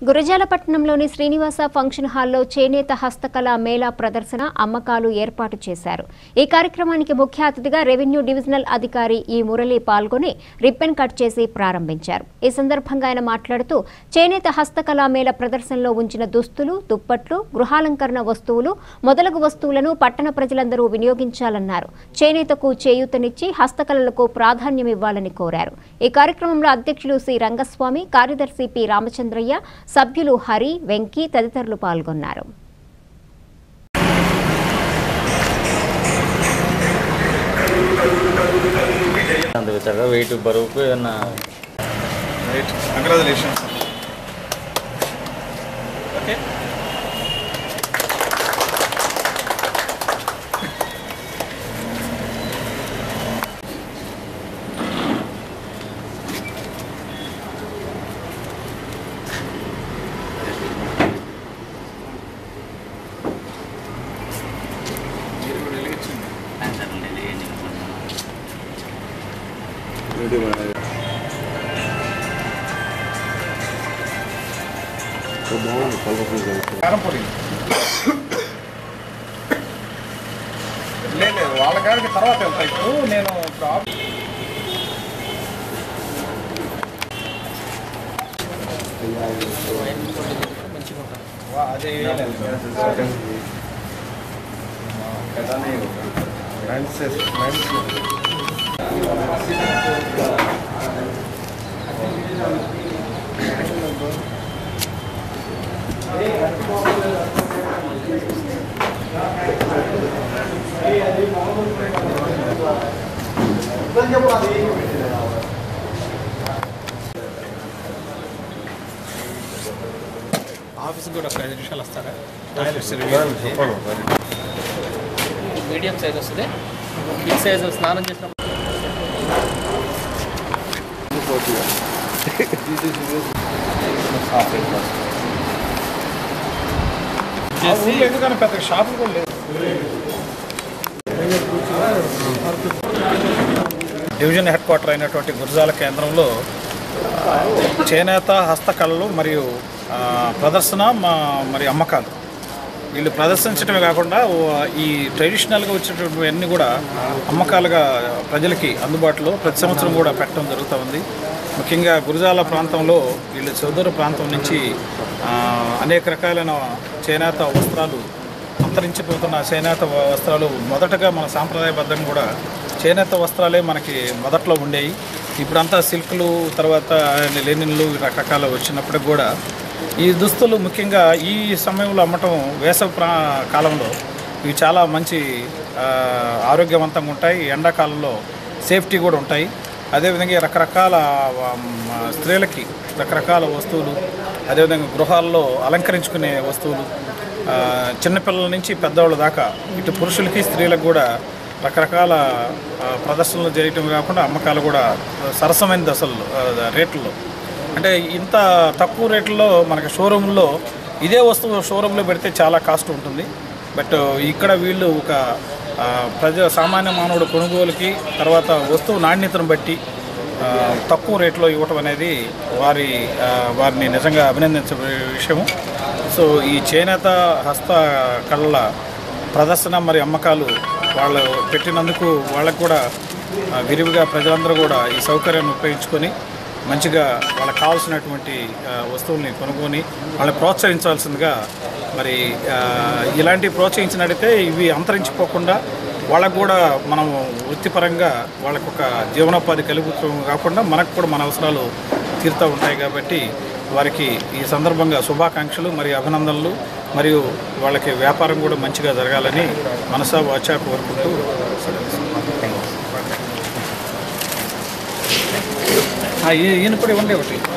గురజాలపట్నంలోని Srinivasa function హాల్లో చేనేత హస్తకళ మేళా ప్రదర్శన అమ్మకాలు ఏర్పాటు చేశారు. ఈ కార్యక్రమానికి ముఖ్య అతిథిగా రెవెన్యూ డివిజనల్ అధికారి ఈ మురళి పాల్గొని రిబ్బన్ కట్ చేసి ప్రారంభించారు. ఈ సందర్భంగా ఆయన మాట్లాడుతూ చేనేత హస్తకళ మేళా ప్రదర్శనలో ఉంచిన దుస్తులు, దుప్పట్లు, గృహాలంకరణ వస్తువులు మొదలగు వస్తువులను పట్టణ ప్రజలందరూ వినియోగించాలన్నారు. చేనేతకు చేయూతనిచ్చి హస్తకళలకు ప్రాధాన్యమివ్వాలని కోరారు. ఈ కార్యక్రమంలో అధ్యక్షులు సి రంగస్వామి, కార్యదర్శి పి రామచంద్రయ్య, సభ్యులు హరి, వెంకీ తదితరులు పాల్గొన్నారు. వాళ్ళ గారికి తర్వాత వెళ్తాయి. నేను ఆఫీస్ కూడా 5 నిమిషాలు వస్తారా? మీడియం సైజ్ వస్తుంది. బిగ్ సైజ్ స్నానం చేసిన ఎందుకని పెద్ద షాపులు కూడా లేదు. డివిజన్ హెడ్ క్వార్టర్ అయినటువంటి గురజాల కేంద్రంలో చేనేత హస్తకళలు మరియు ప్రదర్శన మరి అమ్మకాలు వీళ్ళు ప్రదర్శించడమే కాకుండా ఈ ట్రెడిషనల్గా వచ్చేటటువంటి అన్నీ కూడా అమ్మకాలుగా ప్రజలకి అందుబాటులో ప్రతి సంవత్సరం కూడా పెట్టడం జరుగుతూ ఉంది. ముఖ్యంగా గురజాల ప్రాంతంలో వీళ్ళు సోదర ప్రాంతం నుంచి అనేక రకాలైన చేనేత వస్త్రాలు, అంతరించిపోతున్న చేనేత వస్త్రాలు మొదటగా మన సాంప్రదాయబద్ధంగా కూడా చేనేత వస్త్రాలే మనకి మొదట్లో ఉండేవి. ఇప్పుడంతా సిల్క్లు, తర్వాత లెనిన్లు రకరకాలు వచ్చినప్పటికి కూడా ఈ దుస్తులు ముఖ్యంగా ఈ సమయంలో అమ్మటం వేసవి కాలంలో ఇవి చాలా మంచి ఆరోగ్యవంతంగా ఉంటాయి. ఎండాకాలంలో సేఫ్టీ కూడా ఉంటాయి. అదేవిధంగా రకరకాల స్త్రీలకి రకరకాల వస్తువులు, అదేవిధంగా గృహాల్లో అలంకరించుకునే వస్తువులు, చిన్నపిల్లల నుంచి పెద్దవాళ్ళ దాకా ఇటు పురుషులకి స్త్రీలకు కూడా రకరకాల ప్రదర్శనలు చేయటం కాకుండా అమ్మకాలు కూడా సరసమైన దశల్లో రేట్లలో, అంటే ఇంత తక్కువ రేట్లలో మనకి షోరూంలో ఇదే వస్తువు షోరూంలో పెడితే చాలా కాస్ట్ ఉంటుంది. బట్ ఇక్కడ వీళ్ళు ఒక సామాన్య మానవుడు కొనుగోలుకి, తర్వాత వస్తువు నాణ్యతను బట్టి తక్కువ రేట్లో ఇవ్వటం అనేది వారిని నిజంగా అభినందించే విషయము. సో ఈ చేనేత హస్త కళల ప్రదర్శన మరి అమ్మకాలు వాళ్ళు పెట్టినందుకు వాళ్ళకు కూడా విరివిగా ప్రజలందరూ కూడా ఈ సౌకర్యాన్ని ఉపయోగించుకొని మంచిగా వాళ్ళకి కావాల్సినటువంటి వస్తువుల్ని కొనుక్కొని వాళ్ళని ప్రోత్సహించాల్సిందిగా, మరి ఇలాంటివి ప్రోత్సహించినట్టయితే ఇవి అంతరించిపోకుండా వాళ్ళకు కూడా మనం వృత్తిపరంగా వాళ్ళకు ఒక జీవనోపాధి కలుగుతూ కాకుండా మనకు కూడా మన అవసరాలు తీరుతూ ఉంటాయి. కాబట్టి వారికి ఈ సందర్భంగా శుభాకాంక్షలు మరియు అభినందనలు, మరియు వాళ్ళకి వ్యాపారం కూడా మంచిగా జరగాలని మనసా వాచా కోరుకుంటూ ఈయన కూడా ఇవ్వండి ఒకటి.